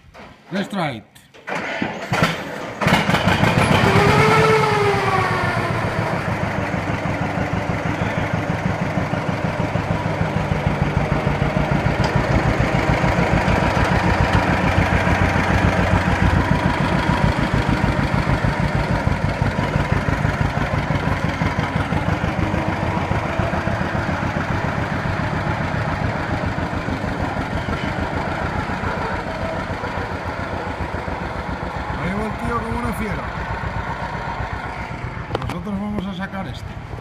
Let's try it. Ahí va el tío como una fiera. Nosotros vamos a sacar este.